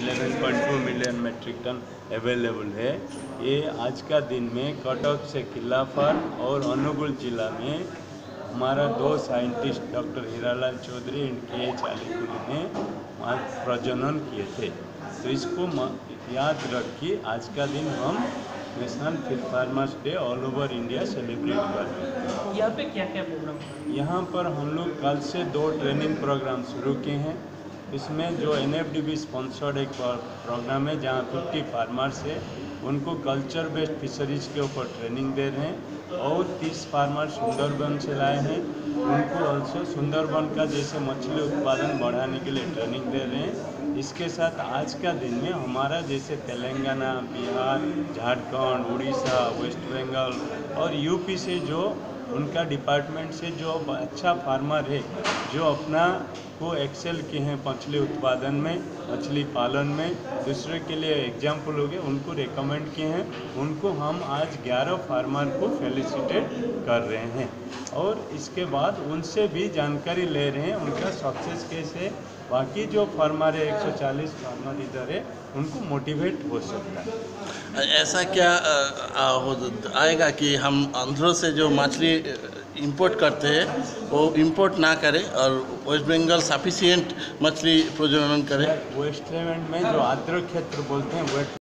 11.2 million metric ton available है। ये आज का दिन में कटक से किला फार्म और अनुगुल जिला में हमारा 2 scientist doctor Hiralal Chaudhary and K H. Alikuli ने प्रजनन किए थे। तो इसको याद रख के आज का दिन हम national feed farmers day all over India celebrate कर रहे हैं। यहाँ पे क्या क्या प्रोग्राम? यहाँ पर हम लोग कल से 2 ट्रेनिंग प्रोग्राम शुरू किए हैं। इसमें जो NFDB स्पॉन्सर्ड एक प्रोग्राम है जहाँ 50 फार्मर्स है, उनको कल्चर बेस्ड फिशरीज के ऊपर ट्रेनिंग दे रहे हैं। और 30 फार्मर सुंदरबन से लाए हैं, उनको ऑल्सो सुंदरबन का जैसे मछली उत्पादन बढ़ाने के लिए ट्रेनिंग दे रहे हैं। इसके साथ आज का दिन में हमारा जैसे तेलंगाना, बिहार, झारखंड, उड़ीसा, वेस्ट बंगाल और यूपी से जो उनका डिपार्टमेंट से जो अच्छा फार्मर है, जो अपना को एक्सेल किए हैं मछली उत्पादन में, मछली पालन में, दूसरे के लिए एग्जाम्पल हो गए, उनको रिकमेंड किए हैं। उनको हम आज 11 फार्मर को फेलिसिटेट कर रहे हैं और इसके बाद उनसे भी जानकारी ले रहे हैं उनका सक्सेस कैसे। बाकी जो फार्मर है 140 फार्मर इधर है, उनको मोटिवेट हो सकता है। ऐसा क्या आएगा कि हम आंध्र से जो मछली इंपोर्ट करते हैं वो इंपोर्ट ना करें और वेस्ट बंगाल सफिशिएंट मछली प्रजनन करें? वेस्ट में जो आर्द्र क्षेत्र बोलते हैं, वेस्ट